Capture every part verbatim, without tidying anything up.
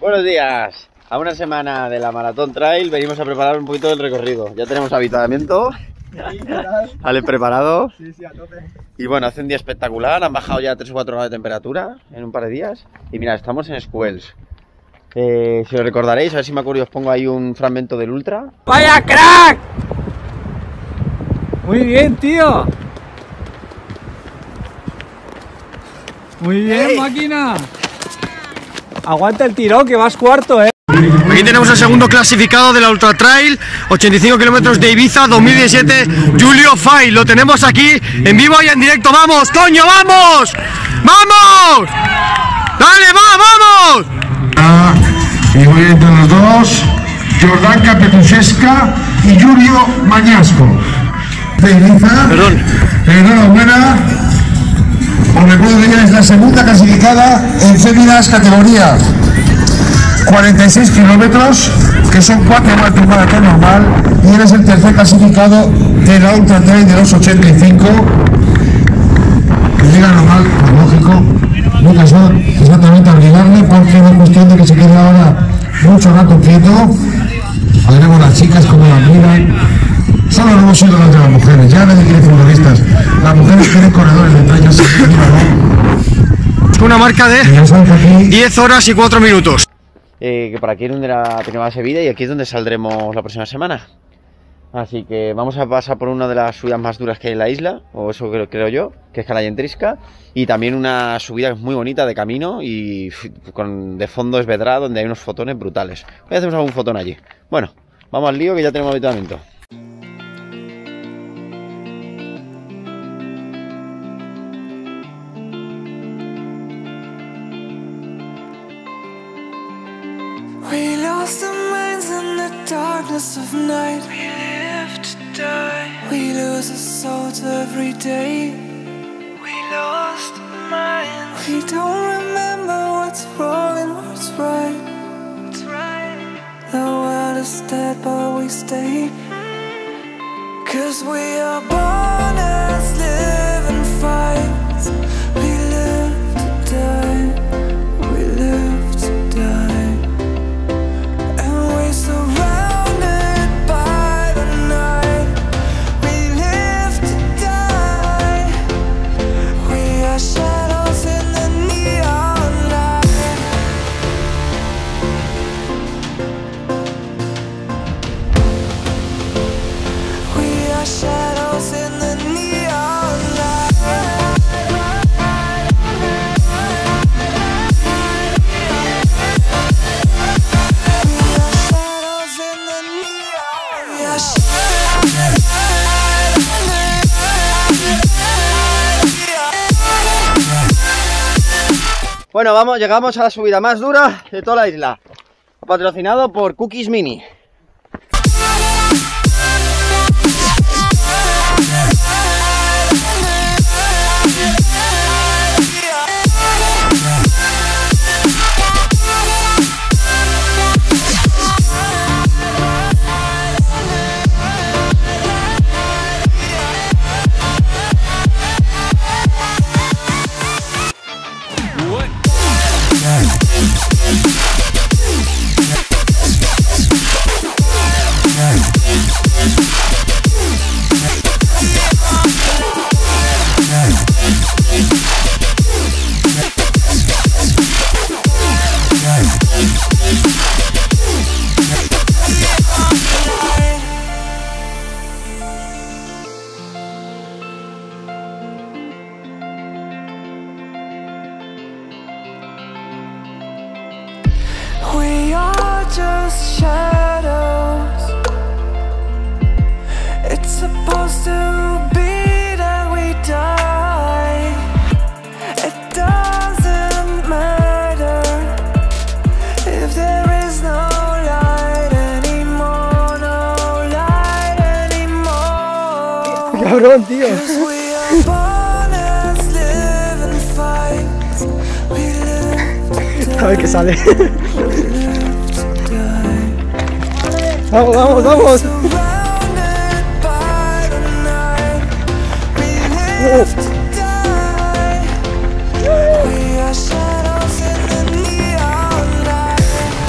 Buenos días. A una semana de la Maratón Trail venimos a preparar un poquito del recorrido. Ya tenemos avituallamiento. Vale, preparado. Sí, sí, a tope. Y bueno, hace un día espectacular. Han bajado ya tres o cuatro grados de temperatura en un par de días. Y mira, estamos en Squells. Eh, si os recordaréis, a ver si me acuerdo y os pongo ahí un fragmento del Ultra. ¡Vaya crack! Muy bien, tío. Muy bien, ¡Ey! máquina. Aguanta el tirón, que vas cuarto, eh. Aquí tenemos el segundo clasificado de la Ultra Trail, ochenta y cinco kilómetros de Ibiza dos mil diecisiete, Julio Fay. Lo tenemos aquí en vivo y en directo. ¡Vamos, coño, vamos! ¡Vamos! ¡Dale, va, vamos! Ah, y voy entre los dos, Jordanka Petuszewska y Julio Mañasco. De Ibiza. Perdón. Enhorabuena. Os recuerdo que ella es la segunda clasificada en féminas categoría cuarenta y seis kilómetros, que son cuatro más de un maratón normal, y eres el tercer clasificado de la Ultra Trail de los ochenta y cinco. Que llega normal, pues lógico, nunca son exactamente obligarle, porque no es cuestión de que se quede ahora mucho rato quieto. A veremos las chicas como las miran. Solo no hemos sido las de las mujeres, ya nadie quiere futbolistas. Las mujeres quieren corredores de treinta, Una marca de diez horas y cuatro minutos. Eh, que por aquí es donde la tenemos esa vida y aquí es donde saldremos la próxima semana. Así que vamos a pasar por una de las subidas más duras que hay en la isla, o eso creo, creo yo, que es Calallentrisca, y también una subida muy bonita de camino y con de fondo es Vedrà, donde hay unos fotones brutales. Hoy hacemos algún fotón allí. Bueno, vamos al lío que ya tenemos habituamiento. We lost our minds in the darkness of night. We live to die. We lose our souls every day. We lost our minds. We don't remember what's wrong and what's right. What's right. The world is dead but we stay. Cause we are born as living fights. We live to die. We live to die. Surrounded by the night, we live to die. We are shadows in the neon light. We are shadows in the neon light. Bueno, vamos, llegamos a la subida más dura de toda la isla. Patrocinado por Cookies Mini. We are just shadows. It's supposed to be that we die. It doesn't matter if there is no light anymore, no light anymore. Cabrón, tío. 'Cause we are born as living fights. We live to A ver qué sale. die. Vamos, vamos, vamos. Surrounded by the night, we live to die. We are shadows in the neon light.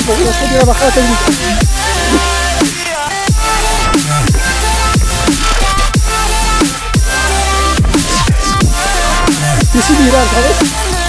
porque no tiene la bajada técnica. Y sin mirar, ¿sabes?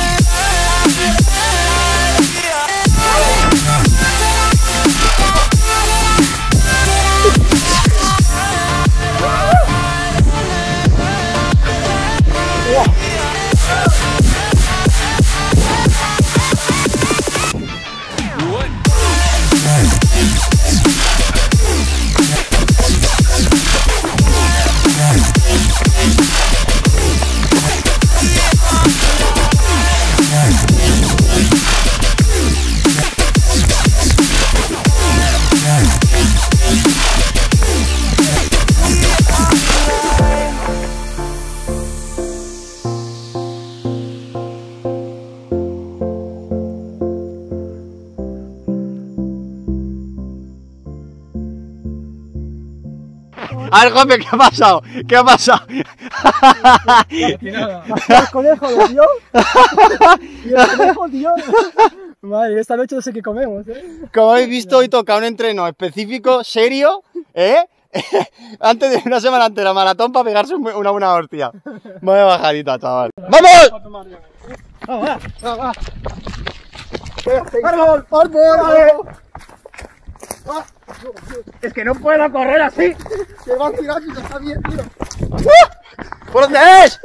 A ver, Juanpe, ¿qué ha pasado? ¿Qué ha pasado? El conejo lo vio. Y el conejo, tío. Madre, esta noche no sé qué comemos, ¿eh? Como habéis visto, hoy toca un entreno específico, serio, ¿eh? Antes de una semana antes de la maratón para pegarse una buena hostia. Vaya bajadita, chaval. ¡Vamos! ¡Va, va, va! ¡Árbol! ¡Árbol! Es que no puedo correr así. Se va a tirar y se está bien, tío. ¿Por dónde es?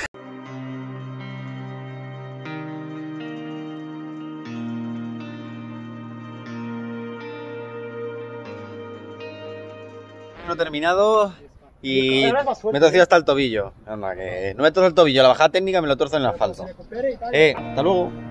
No he terminado y me he torcido hasta el tobillo. Anda, que no me torzo el tobillo, la bajada técnica me lo torzo en el asfalto. Eh, hasta luego.